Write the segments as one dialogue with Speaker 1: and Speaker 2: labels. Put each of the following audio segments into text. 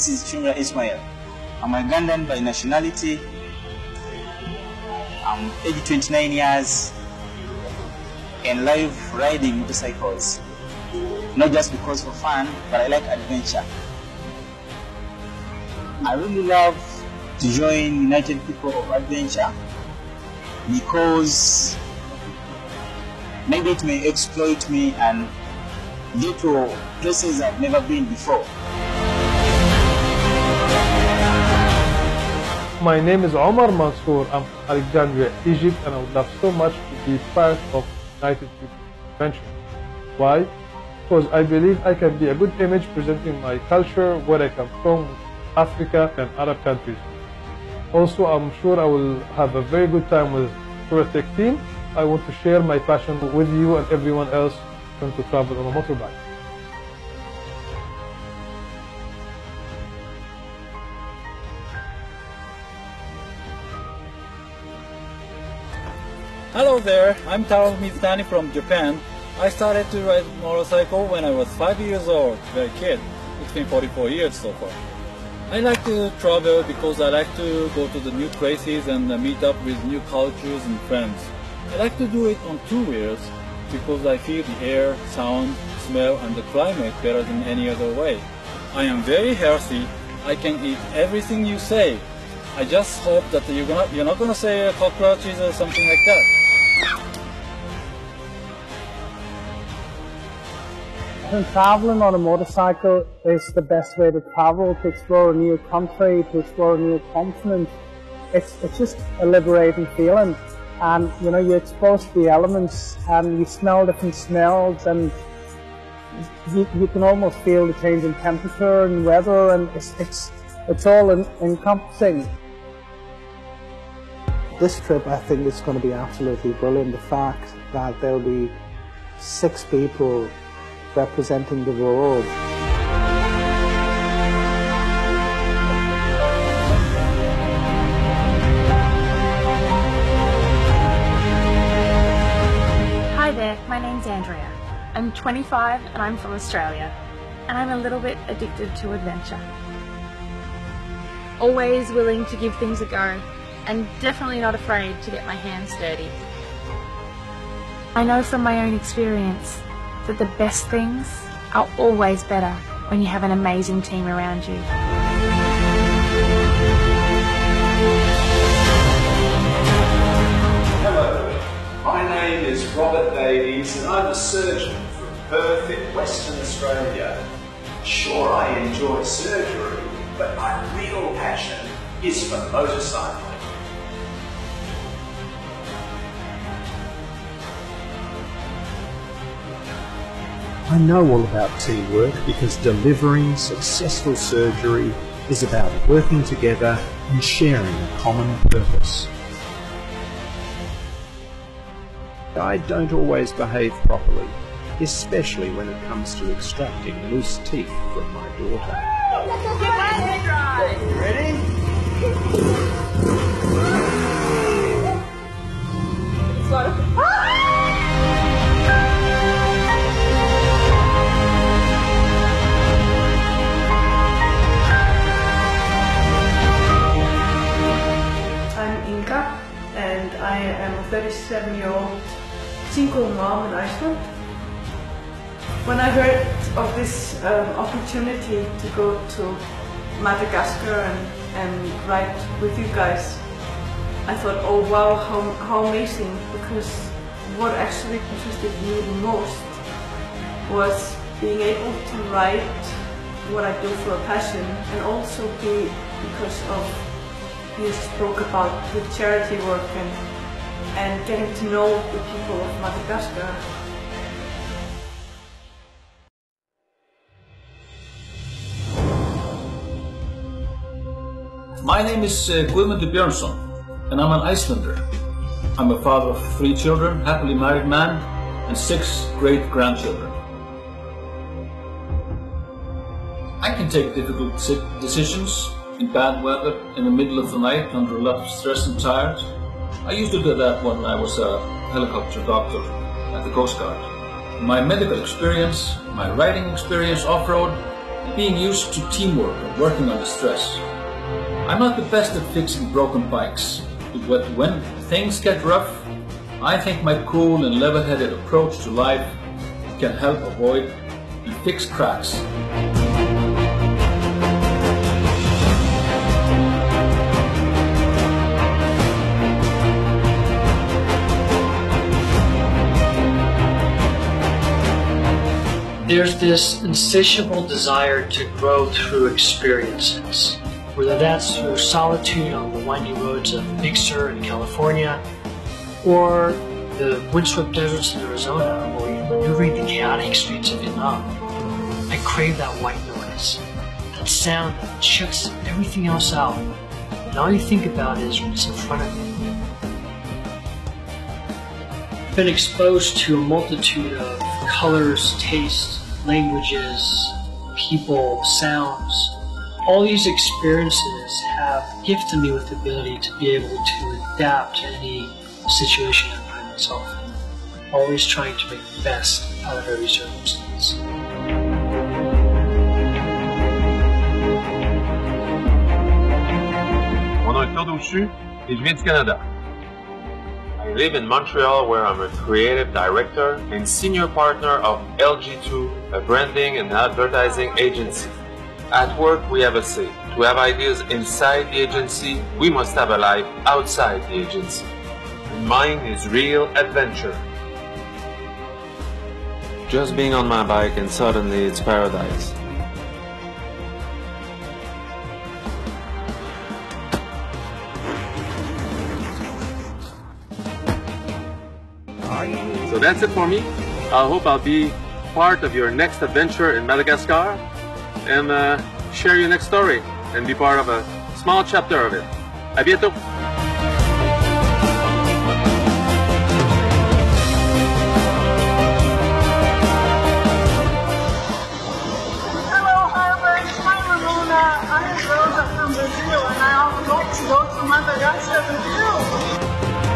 Speaker 1: This is Chumra Ismail. I'm a Ugandan by nationality. I'm age 29 years and love riding motorcycles. Not just because of fun, but I like adventure. I really love to join United People of Adventure because maybe it may exploit me and get to places I've never been before.
Speaker 2: My name is Omar Mansour. I'm from Alexandria, Egypt, and I would love so much to be part of United People Adventure. Why? Because I believe I can be a good image presenting my culture, where I come from, Africa and Arab countries. Also, I'm sure I will have a very good time with Touratech team. I want to share my passion with you and everyone else trying to travel on a motorbike.
Speaker 3: Hello there, I'm Taro Mizutani from Japan. I started to ride motorcycle when I was 5 years old, very kid. It's been 44 years so far. I like to travel because I like to go to the new places and meet up with new cultures and friends. I like to do it on 2 wheels because I feel the air, sound, smell and the climate better than any other way. I am very healthy. I can eat everything you say. I just hope that you're not gonna say cockroaches or something like that.
Speaker 4: I think traveling on a motorcycle is the best way to travel, to explore a new country, to explore a new continent. It's just a liberating feeling. And you know, you're exposed to the elements and you smell different smells and you can almost feel the change in temperature and weather, and it's all encompassing.
Speaker 5: This trip, I think, is going to be absolutely brilliant. The fact that there'll be 6 people representing the world.
Speaker 6: Hi there, my name's Andrea. I'm 25 and I'm from Australia, and I'm a little bit addicted to adventure. Always willing to give things a go, and definitely not afraid to get my hands dirty. I know from my own experience that the best things are always better when you have an amazing team around you.
Speaker 7: Hello, my name is Robert Davies and I'm a surgeon from Perth in Western Australia. Sure, I enjoy surgery, but my real passion is for motorcycling.
Speaker 8: I know all about teamwork because delivering successful surgery is about working together and sharing a common purpose. I don't always behave properly, especially when it comes to extracting loose teeth from my daughter.
Speaker 7: Ready?
Speaker 9: And I am a 37-year-old single mom in Iceland. When I heard of this opportunity to go to Madagascar and ride with you guys, I thought, oh wow, how amazing, because what actually interested me the most was being able to ride what I do for a passion, and also because of you spoke about the charity work and getting to know the people of Madagascar.
Speaker 3: My name is Guðmundur Björnsson and I'm an Icelander. I'm a father of 3 children, happily married man, and 6 great-grandchildren. I can take difficult decisions in bad weather, in the middle of the night, under a lot of stress and tired. I used to do that when I was a helicopter doctor at the Coast Guard. My medical experience, my riding experience off-road, being used to teamwork and working under stress. I'm not the best at fixing broken bikes, but when things get rough, I think my cool and level-headed approach to life can help avoid and fix cracks.
Speaker 10: There's this insatiable desire to grow through experiences, whether that's through solitude on the winding roads of Big Sur in California, or the windswept deserts in Arizona, or maneuvering the chaotic streets of Vietnam. I crave that white noise, that sound that shuts everything else out, and all you think about is what's in front of you. I've been exposed to a multitude of colors, tastes, languages, people, sounds. All these experiences have gifted me with the ability to be able to adapt to any situation I find myself in, always trying to make the best out of every circumstance.
Speaker 11: Mon nom est Claude Auchu et je viens du Canada. I live in Montreal, where I'm a creative director and senior partner of LG2, a branding and advertising agency. At work, we have a say. To have ideas inside the agency, we must have a life outside the agency. And mine is real adventure. Just being on my bike and suddenly it's paradise. So that's it for me. I hope I'll be part of your next adventure in Madagascar and share your next story and be part of a small chapter of it. À bientôt!
Speaker 9: Hello, Harvard. Hi, Ramona. I am Rosa from Brazil, and I would like to go to Madagascar with you.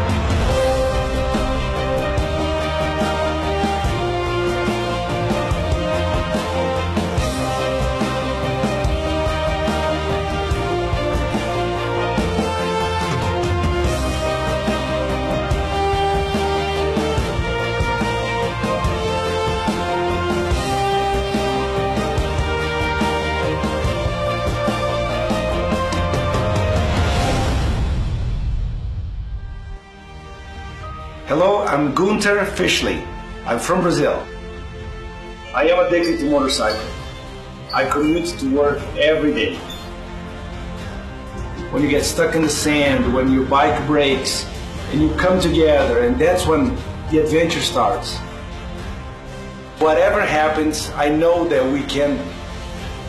Speaker 7: Hello, I'm Gunther Fischli. I'm from Brazil. I am addicted to motorcycle. I commute to work every day. When you get stuck in the sand, when your bike breaks, and you come together, and that's when the adventure starts. Whatever happens, I know that we can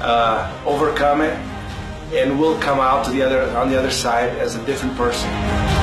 Speaker 7: overcome it, and we'll come out to on the other side as a different person.